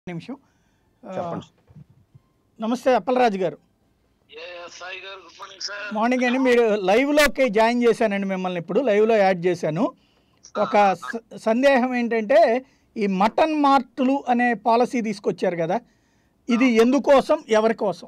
నిమిషం చెప్పండి. నమస్తే అప్పలరాజు గారు. సాయి గారు గుడ్ మార్నింగ్ సార్. మార్నింగ్ అండి. మీరు లైవ్లోకి జాయిన్ చేశానండి, మిమ్మల్ని ఇప్పుడు లైవ్లో యాడ్ చేశాను. ఒక సందేహం ఏంటంటే, ఈ మటన్ మార్టులు అనే పాలసీ తీసుకొచ్చారు కదా, ఇది ఎందుకోసం, ఎవరి కోసం?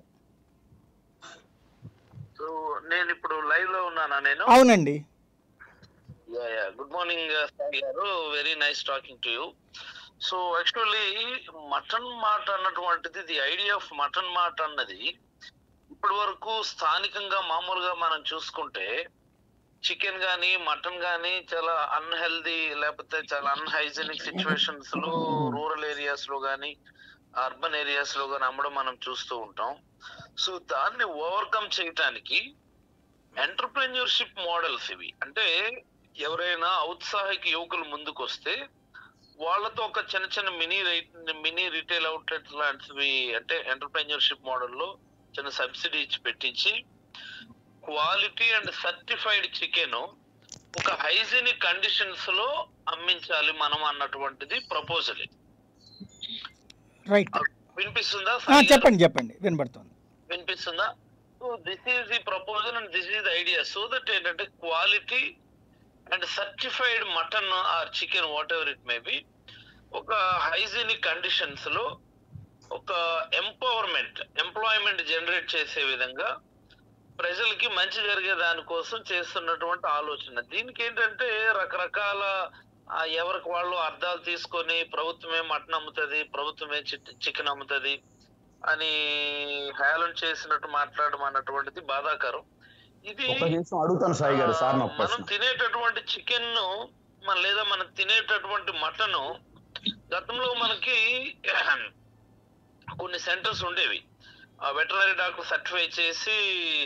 సో నేను ఇప్పుడు లైవ్ లో ఉన్నానా? నేను అవునండి. Good morning Sai garu, very nice talking to you. So actually mutton mart అన్నటువంటిది, the idea of mutton mart అన్నది ఇప్పటి వరకు స్థానికంగా మామూలుగా మనం చూసుకుంటే చికెన్ గానీ మటన్ గానీ చాలా అన్హెల్దీ లేకపోతే చాలా అన్హైజీనిక్ సిచ్యువేషన్స్ లో రూరల్ ఏరియాస్ లో గానీ అర్బన్ ఏరియాస్ లో గానీ అమ్మడం మనం చూస్తూ ఉంటాం. సో దాన్ని ఓవర్కమ్ చేయటానికి ఎంటర్ప్రెన్యూర్షిప్ మోడల్స్ ఇవి. అంటే ఎవరైనా ఔత్సాహిక యువకులు ముందుకు వస్తే వాళ్ళతో ఒక చిన్న చిన్న మినీ రిటైల్ అవుట్లెట్ లాంటివి, అంటే ఎంటర్ప్రెన్యూర్షిప్ మోడల్లో చిన్న సబ్సిడీ ఇచ్చి పెట్టించి క్వాలిటీ అండ్ సర్టిఫైడ్ చికెన్ ఒక హైజీనిక్ కండిషన్స్ లో అమ్మించాలి మనం అన్నటువంటిది ప్రపోజల్. రైట్. వినిపిస్తుందా? చెప్పండి, వినబడుతుంది. వినిపిస్తుందా? So this is the proposal and this is the idea. So that ఏంటంటే quality and certified mutton or chicken whatever it may be ఒక హైజీనిక్ కండిషన్స్ లో ఒక ఎంప్లాయ్మెంట్ జనరేట్ చేసే విధంగా ప్రజలకి మంచి జరిగే దానికోసం చేస్తున్నటువంటి ఆలోచన. దీనికి ఏంటంటే రకరకాల ఎవరికి వాళ్ళు అర్థాలు తీసుకొని ప్రభుత్వమే మటన్ అమ్ముతుంది, ప్రభుత్వమే చికెన్ అమ్ముతుంది అని హేళన చేసినట్టు మాట్లాడడం అన్నటువంటిది బాధాకరం. ఇది అడుగుతాను సాయి గారు. సార్ మనం తినేటటువంటి చికెన్ లేదా మనం తినేటటువంటి మటన్ గతంలో మనకి కొన్ని సెంటర్స్ ఉండేవి, వెటనరీ డాక్టర్ సర్టిఫై చేసి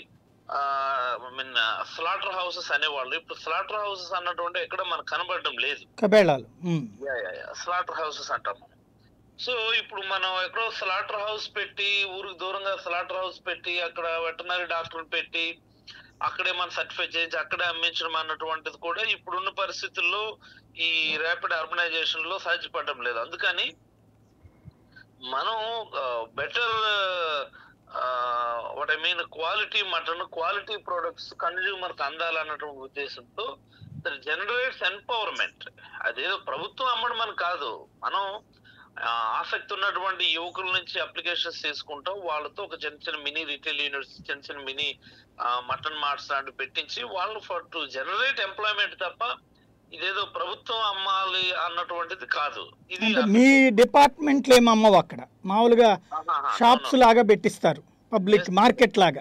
స్లాటర్ హౌసెస్ అనేవాళ్ళు. ఇప్పుడు స్లాటర్ హౌసెస్ అన్నటువంటి ఎక్కడ మనకు కనబడడం లేదు. స్లాటర్ హౌసెస్ అంటాం మనం. సో ఇప్పుడు మనం ఎక్కడో స్లాటర్ హౌస్ పెట్టి, ఊరికి దూరంగా స్లాటర్ హౌస్ పెట్టి అక్కడ వెటనరీ డాక్టర్ పెట్టి అక్కడే మనం సర్టిఫై చేసి అక్కడే అమ్మించడం అన్నటువంటిది కూడా ఇప్పుడున్న పరిస్థితుల్లో ఈ ర్యాపిడ్ అర్బనైజేషన్ లో సాధ్యపడడం లేదు. అందుకని మనం better what I mean quality mutton, quality products consumer కి అందాలన్నటువంటి ఉద్దేశంతో జనరేట్స్ ఎంపవర్మెంట్. అదేదో ప్రభుత్వం అమ్మడం అని కాదు, మనం ఆసక్తి ఉన్నటువంటి యువకుల నుంచి అప్లికేషన్స్ తీసుకుంటాం, వాళ్ళతో ఒక చిన్న చిన్న మినీ రిటైల్ యూనిట్స్, చిన్న చిన్న మినీ మటన్ మార్ట్స్ లాంటివి పెట్టించి వాళ్ళు ఫర్ టు జనరేట్ ఎంప్లాయ్మెంట్ తప్ప ఇదేదో ప్రభుత్వం అమ్మాలి అన్నటువంటిది కాదు. ఇది మీ డిపార్ట్మెంట్లో ఏమి అమ్మవు, అక్కడ మామూలుగా షాప్స్ లాగా పెట్టిస్తారు, పబ్లిక్ మార్కెట్ లాగా.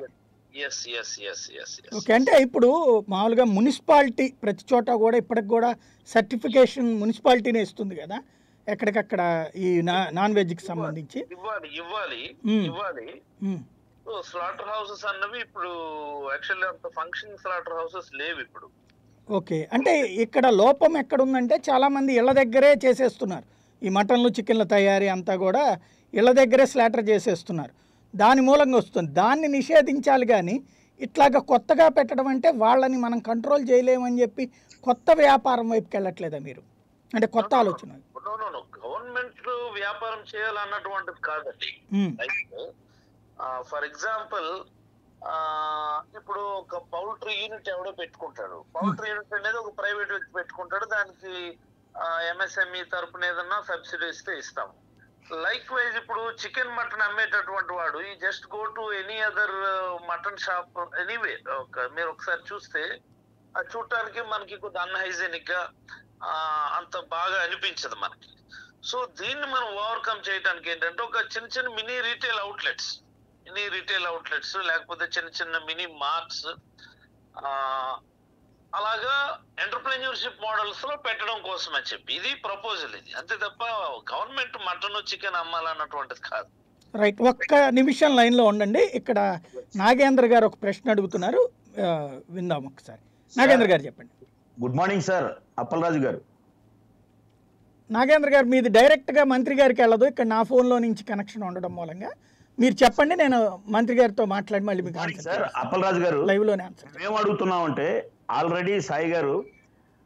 ఓకే. అంటే ఇప్పుడు మామూలుగా మున్సిపాలిటీ ప్రతి చోట కూడా ఇప్పటికి కూడా సర్టిఫికేషన్ మున్సిపాలిటీనే ఇస్తుంది కదా ఎక్కడికక్కడ ఈ నాన్ వెజ్ కి సంబంధించి. ఇవ్వాలి. స్లాటర్ హౌసెస్ అన్నవి ఇప్పుడు యాక్చువల్లీ అంత ఫంక్షనింగ్ స్లాటర్ హౌసెస్ లేవు ఇప్పుడు. ఓకే. అంటే ఇక్కడ లోపం ఎక్కడుందంటే చాలామంది ఇళ్ళ దగ్గరే చేసేస్తున్నారు, ఈ మటన్లు చికెన్ల తయారీ అంతా కూడా ఇళ్ళ దగ్గరే స్లాటర్ చేసేస్తున్నారు, దాని మూలంగా వస్తుంది. దాన్ని నిషేధించాలి, కానీ ఇట్లాగా కొత్తగా పెట్టడం అంటే వాళ్ళని మనం కంట్రోల్ చేయలేమని చెప్పి కొత్త వ్యాపారం వైపుకి వెళ్ళట్లేదా మీరు? అంటే కొత్త ఆలోచన. గవర్నమెంట్ వ్యాపారం చేయాలన్నటువంటిది కాదండి. ఫర్ ఎగ్జాంపుల్ ఇప్పుడు ఒక పౌల్ట్రీ యూనిట్ ఎవడో పెట్టుకుంటాడు, పౌల్ట్రీ యూనిట్ అనేది ఒక ప్రైవేట్ వ్యక్తి పెట్టుకుంటాడు, దానికి ఎంఎస్ఎంఈ తరపున ఏదన్నా సబ్సిడీ ఇస్తే ఇస్తాము. లైక్ వైజ్ ఇప్పుడు చికెన్ మటన్ అమ్మేటటువంటి వాడు ఈ just go to any other mutton shop anyway, మీరు ఒకసారి చూస్తే అది చూడటానికి మనకి కొద్ది అన్హైజీనిక్ గా అంత బాగా అనిపించదు మనకి. సో దీన్ని మనం ఓవర్కమ్ చేయడానికి ఏంటంటే ఒక చిన్న చిన్న మినీ రిటైల్ అవుట్లెట్స్ లేకపోతే చిన్న చిన్న మినీ మార్ట్స్ అలాగా ఎంటర్ప్రెన్యూర్షిప్ మోడల్స్ లో పెట్టడం కోసం అని చెప్పి ఇది ప్రపోజల్. ఇది అంతే తప్ప గవర్నమెంట్ మటన్ చికెన్ అమ్మాలన్నటువంటిది కాదు. రైట్. ఒక్క నిమిషం లైన్లో ఉండండి. ఇక్కడ నాగేంద్ర గారు ఒక ప్రశ్న అడుగుతున్నారు, విందాం ఒకసారి. నాగేంద్ర గారు చెప్పండి. గుడ్ మార్నింగ్ సార్ అప్పలరాజు గారు. నాగేంద్ర గారు, మీది డైరెక్ట్గా మంత్రి గారికి వెళ్ళదు, ఇక్కడ నా ఫోన్లో నుంచి కనెక్షన్ ఉండడం మూలంగా మీరు చెప్పండి, నేను మంత్రి గారితో మాట్లాడి మళ్ళీ మీకు సార్ అప్పలరాజు గారు లైవ్లోనే ఆన్సర్. మేము అడుగుతున్నామంటే ఆల్రెడీ సాయి గారు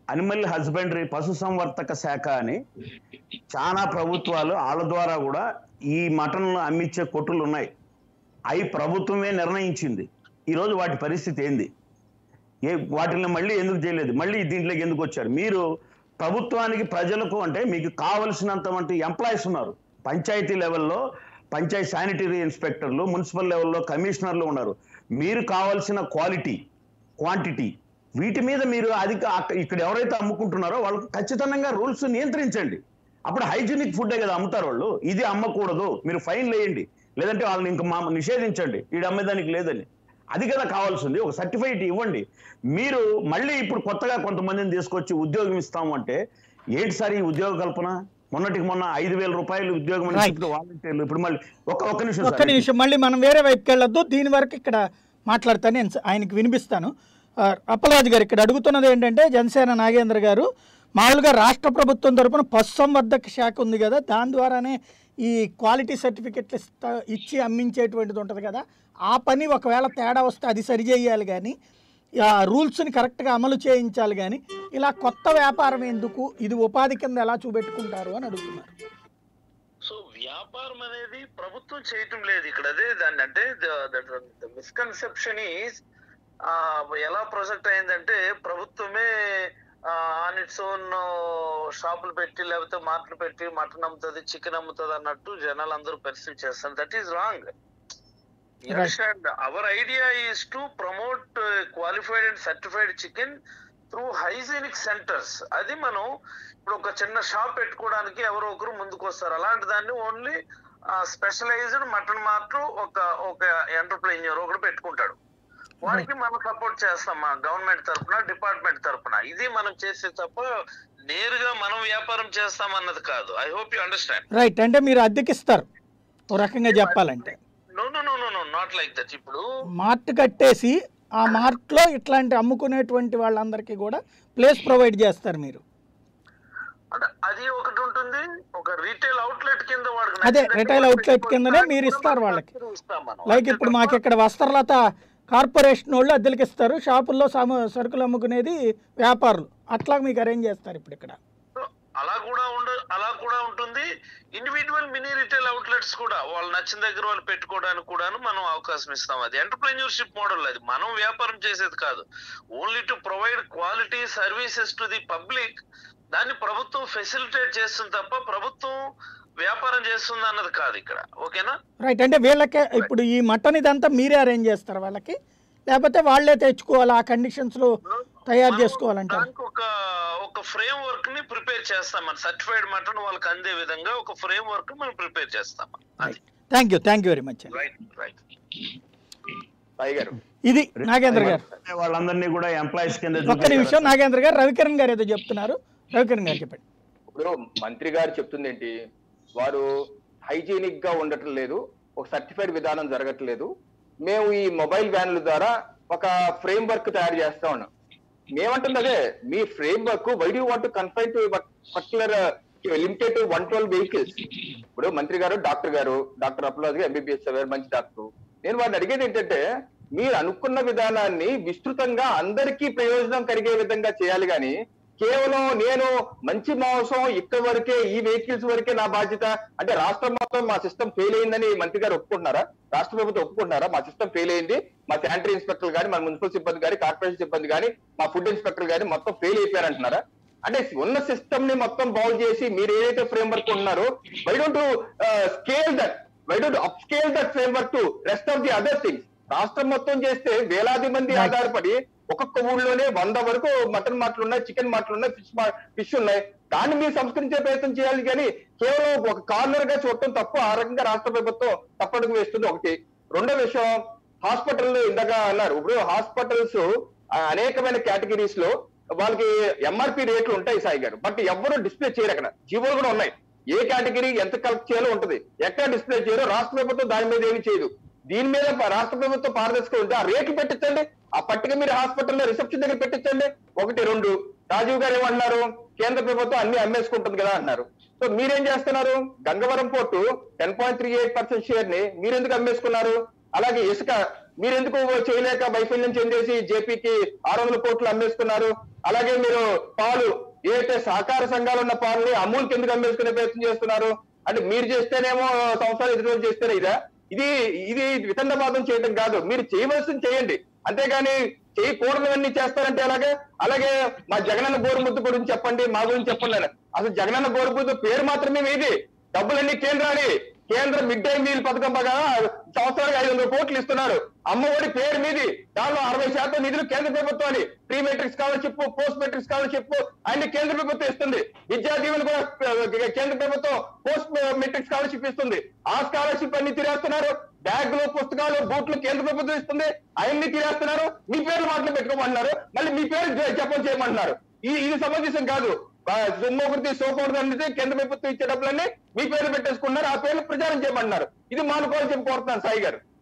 అనిమల్ హస్బెండరీ పశుసంవర్ధక శాఖ అని చాలా ప్రభుత్వాలు వాళ్ళ ద్వారా కూడా ఈ మటన్ అమ్మించే కొట్టులు ఉన్నాయి. అవి ప్రభుత్వమే నిర్ణయించింది. ఈరోజు వాటి పరిస్థితి ఏంది? వాటిని మళ్ళీ ఎందుకు చేయలేదు? మళ్ళీ దీంట్లోకి ఎందుకు వచ్చారు? మీరు ప్రభుత్వానికి ప్రజలకు అంటే మీకు కావలసినంత ఎంప్లాయీస్ ఉన్నారు. పంచాయతీ లెవెల్లో పంచాయతీ శానిటరీ ఇన్స్పెక్టర్లు, మున్సిపల్ లెవెల్లో కమిషనర్లు ఉన్నారు. మీరు కావాల్సిన క్వాలిటీ, క్వాంటిటీ వీటి మీద మీరు ఇక్కడ ఎవరైతే అమ్ముకుంటున్నారో వాళ్ళకు ఖచ్చితంగా రూల్స్ నియంత్రించండి. అప్పుడు హైజీనిక్ ఫుడ్డే కదా అమ్ముతారు వాళ్ళు. ఇది అమ్మకూడదు, మీరు ఫైన్ వేయండి, లేదంటే వాళ్ళని ఇంకా నిషేధించండి, వీడు అమ్మేదానికి లేదని. అది కదా కావాల్సింది. ఒక సర్టిఫికేట్ ఇవ్వండి. మీరు మళ్ళీ ఇప్పుడు కొత్తగా కొంతమందిని తీసుకొచ్చి ఉద్యోగం ఇస్తాము అంటే ఏంటి సార్ ఈ ఉద్యోగ కల్పన? మొన్నటికి మొన్న 5,000 రూపాయలు ఉద్యోగం వాలంటీర్లు. ఇప్పుడు మళ్ళీ ఒక్క నిమిషం మళ్ళీ మనం వేరే వైపుకి వెళ్ళొద్దు. దీని వరకు ఇక్కడ మాట్లాడతాను, నేను ఆయనకి వినిపిస్తాను. అప్పలరాజు గారు ఇక్కడ అడుగుతున్నది ఏంటంటే, జనసేన నాగేంద్ర గారు మామూలుగా రాష్ట్ర ప్రభుత్వం తరపున పశుసంవర్ధక శాఖ ఉంది కదా, దాని ద్వారానే ఈ క్వాలిటీ సర్టిఫికెట్లు ఇచ్చి అమ్మించేటువంటిది ఉంటుంది కదా, ఆ పని ఒకవేళ తేడా వస్తే అది సరిచేయాలి కానీ రూల్స్ని కరెక్ట్గా అమలు చేయించాలి కానీ ఇలా కొత్త వ్యాపారం ఎందుకు, ఇది ఉపాధి కింద ఎలా చూపెట్టుకుంటారు అని అడుగుతున్నారు. సో వ్యాపారం అనేది ప్రభుత్వం చేయటం లేదు ఇక్కడ. అదే దాన్ని అంటే మిస్కన్సెప్షన్ ఈజ్ ఎలా ప్రొజెక్ట్ అయిందంటే ప్రభుత్వమే ఆన్ ఇట్స్ ఓన్ షాపులు పెట్టి లేకపోతే మార్ట్లు పెట్టి మటన్ అమ్ముతుంది, చికెన్ అమ్ముతుంది అన్నట్టు జనాలు అందరూ పర్సీవ్ చేస్తారు. That is wrong. Our idea is to promote qualified and certified chicken through hygienic centres. అది మనం ఇప్పుడు ఒక చిన్న షాప్ పెట్టుకోవడానికి ఎవరో ఒకరు ముందుకు వస్తారు. అలాంటి దాన్ని ఓన్లీ స్పెషలైజ్డ్ మటన్ మార్ట్ ఒక ఎంటర్ప్రెన్యూర్ ఒకటి పెట్టుకుంటాడు. వారికి మనం సపోర్ట్ చేస్తాం మా గవర్నమెంట్ తరఫున, డిపార్ట్మెంట్ తరఫున. ఇది మనం చేసే తప్ప నేరుగా మనం వ్యాపారం చేస్తాం అన్నది కాదు. I hope you understand. Right. అంటే మీరు అద్దెకిస్తారు ఓ రకంగా చెప్పాలంటే. No not like that. ఇప్పుడు మార్ట్ కట్టేసి ఆ మార్ట్ లో ఇట్లాంటి అమ్ముకునేటువంటి వాళ్ళందరికీ కూడా ప్లేస్ ప్రొవైడ్ చేస్తారు మీరు. అంటే అది ఒకటి ఉంటుంది, ఒక రీటైల్ అవుట్లెట్ కింద వాడికి. అదే రిటైల్ అవుట్లెట్ కిందనే మీరు ఇస్తారు వాళ్ళకి. లైక్ ఇప్పుడు మాకు ఇక్కడ వస్త్రలత కార్పొరేషన్ వాళ్ళు అద్దెలకి ఇస్తారు, షాపుల్లో సరుకులు అమ్ముకునేది వ్యాపారులు, అట్లా మీకు అరేంజ్ చేస్తారు ఇప్పుడు ఇక్కడ. అలా కూడా ఉంటుంది. ఇండివిజువల్ మినీ రిటైల్ అవుట్లెట్స్ కూడా వాళ్ళు నచ్చిన దగ్గర వాళ్ళు పెట్టుకోవడానికి కూడా మనం అవకాశం ఇస్తాం. అది ఎంటర్ప్రెన్యూర్షిప్ మోడల్. అది మనం వ్యాపారం చేసేది కాదు. Only to provide quality services to the public. దాన్ని ప్రభుత్వం ఫెసిలిటేట్ చేస్తుంది తప్ప ప్రభుత్వం వ్యాపారం చేస్తుంది అన్నది కాదు ఇక్కడ. ఓకేనా? రైట్. అంటే వీళ్ళకే ఇప్పుడు ఈ మటన్ ఇదంతా మీరే అరేంజ్ చేస్తారు వాళ్ళకి, లేకపోతే వాళ్ళే తెచ్చుకోవాలి, ఆ కండిషన్స్ లో తయారు చేసుకోవాలంటే ఒక ఫ్రేమ్ వర్క్ ని ప్రిపేర్ చేస్తాం. మన సర్టిఫైడ్ మటన్ వాళ్ళకి అందే విధంగా ఒక ఫ్రేమ్ వర్క్ మనం ప్రిపేర్ చేస్తాం. Thank you very much. ఇది నాగేంద్ర గారు. వాళ్ళందరినీ కూడా ఎంప్లాయీస్ కింద. ఒక్క నిమిషం నాగేంద్ర గారు, రవికిరణ్ గారు ఏదో చెప్తున్నారు. రవికిరణ్ గారు చెప్పండి. ఇప్పుడు మంత్రి గారు చెప్తుంది ఏంటి, వారు హైజీనిక్ గా ఉండటం లేదు, ఒక సర్టిఫైడ్ విధానం జరగట్లేదు, మేము ఈ మొబైల్ వ్యాన్ల ద్వారా ఒక ఫ్రేమ్ వర్క్ తయారు చేస్తా ఉన్నాం. మేమంటుంది అదే, మీ framework why do want to confine to particular limited to 112 vehicles. ఇప్పుడు మంత్రి గారు డాక్టర్ అప్పలరాజు గారు ఎంబీబీఎస్ చదివారు, మంచి డాక్టర్. నేను వారిని అడిగేది ఏంటంటే, మీరు అనుకున్న విధానాన్ని విస్తృతంగా అందరికీ ప్రయోజనం కలిగే విధంగా చేయాలి కానీ కేవలం నేను మంచి మాంసం ఇక్కడ వరకే, ఈ వెహికల్స్ వరకే నా బాధ్యత అంటే రాష్ట్రం మొత్తం మా సిస్టమ్ ఫెయిల్ అయిందని మంత్రి గారు ఒప్పుకుంటున్నారా? రాష్ట్ర ప్రభుత్వం ఒప్పుకుంటున్నారా మా సిస్టమ్ ఫెయిల్ అయింది, మా శానిటరీ ఇన్స్పెక్టర్ కానీ, మా మున్సిపల్ సిబ్బంది కానీ, కార్పొరేషన్ సిబ్బంది కానీ, మా ఫుడ్ ఇన్స్పెక్టర్ కానీ మొత్తం ఫెయిల్ అయిపోయారంటున్నారా? అంటే ఉన్న సిస్టమ్ ని మొత్తం బాగు చేసి మీరు ఏదైతే ఫ్రేమ్ వర్క్ ఉన్నారో why don't upscale that framework to rest of the other things. రాష్ట్రం మొత్తం చేస్తే వేలాది మంది ఆధారపడి ఒక్కొక్క ఊళ్ళోనే 100 వరకు మటన్ మార్ట్లు ఉన్నాయి, చికెన్ మార్ట్లు ఉన్నాయి, ఫిష్ ఉన్నాయి. దాన్ని మీరు సంస్కరించే ప్రయత్నం చేయాలి కానీ కేవలం ఒక కార్నర్ గా చూడటం తప్పు. ఆ రకంగా రాష్ట్ర ప్రభుత్వం తప్పడుగు వేస్తుంది ఒకటి. రెండో విషయం, హాస్పిటల్ ఇందాక అన్నారు. ఇప్పుడు హాస్పిటల్స్ అనేకమైన కేటగిరీస్ లో వాళ్ళకి ఎంఆర్పి రేట్లు ఉంటాయి సాయి గారు, బట్ ఎవరు డిస్ప్లే చేయరు. అక్కడ జీవోలు కూడా ఉన్నాయి, ఏ కేటగిరీ ఎంత కలెక్ట్ చేయాలో ఉంటుంది, ఎక్కడ డిస్ప్లే చేయరో రాష్ట్ర ప్రభుత్వం దాని మీద ఏమి చేయదు. దీని మీద రాష్ట్ర ప్రభుత్వం పారదర్శకంగా ఉంటే ఆ రేట్లు పెట్టించండి, ఆ పట్టిక మీరు హాస్పిటల్లో రిసెప్షన్ దగ్గర పెట్టించండి. 1, 2 రాజీవ్ గారు ఏమన్నారు, కేంద్ర ప్రభుత్వం అన్ని అమ్మేసుకుంటుంది కదా అన్నారు. సో మీరేం చేస్తున్నారు? గంగవరం పోర్టు 10.38% షేర్ ని మీరెందుకు అమ్మేసుకున్నారు? అలాగే ఇసుక మీరెందుకు చేయలేక వైఫల్యం చెందేసి జేపీకి 600 కోట్లు అమ్మేసుకున్నారు? అలాగే మీరు పాలు ఏదైతే సహకార సంఘాలు ఉన్న పాలని అమూల్ కిందకి అమ్మేసుకునే ప్రయత్నం చేస్తున్నారు. అంటే మీరు చేస్తేనేమో సంవత్సరాలు ఎదురు చేస్తేనే ఇదా? ఇది ఇది వితండవాదం చేయడం కాదు, మీరు చేయవలసింది చేయండి, అంతేగాని చేయకూడదవన్నీ చేస్తారంటే అలాగే. అలాగే మా జగనన్న గోరుముద్దు గురించి చెప్పండి, మా గురించి చెప్పండి. అసలు జగనన్న గోరుముద్దు పేరు మాత్రమే మీది, డబ్బులన్నీ కేంద్రాన్ని. కేంద్ర మిడ్ డే మీల్ పథకం ప్రకారం సంవత్సరానికి 500 కోట్లు ఇస్తున్నారు. అమ్మఒడి పేరు మీది, దానిలో 60% నిధులు కేంద్ర ప్రభుత్వాన్ని. Pre matric scholarship, post matric scholarship అన్ని కేంద్ర ప్రభుత్వం ఇస్తుంది. విద్యా దీవెన కూడా కేంద్ర ప్రభుత్వం పోస్ట్ మెట్రిక్ స్కాలర్షిప్ ఇస్తుంది. ఆ స్కాలర్షిప్ అన్ని తిరేస్తున్నారు. బ్యాగులు, పుస్తకాలు, బూట్లు కేంద్ర ప్రభుత్వం ఇస్తుంది, అవన్నీ తిరేస్తున్నారు. మీ పేర్లు మాటలు పెట్టుకోమంటున్నారు, మళ్ళీ మీ పేరు జపం చేయమంటున్నారు. ఇది సమంజసం కాదు. సొమ్మొకటి సోకూడదు అనేది కేంద్ర ప్రభుత్వం ఇచ్చే డబ్బులన్నీ మీ పేర్లు పెట్టేసుకున్నారు, ఆ పేర్లు ప్రచారం చేయమంటున్నారు. ఇది మానుకోవాలని చెప్పి కోరుతున్నాను సాయి గారు.